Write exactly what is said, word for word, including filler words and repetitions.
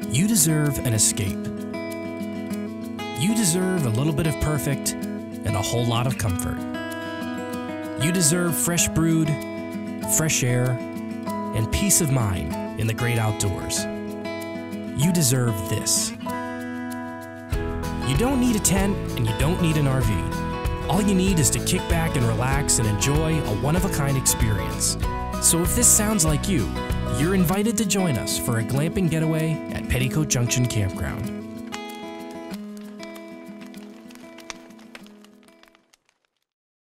You deserve an escape. You deserve a little bit of perfect and a whole lot of comfort. You deserve fresh brewed, fresh air, and peace of mind in the great outdoors. You deserve this. You don't need a tent and you don't need an R V. All you need is to kick back and relax and enjoy a one-of-a-kind experience. So if this sounds like you, you're invited to join us for a glamping getaway at Pettecote Junction Campground.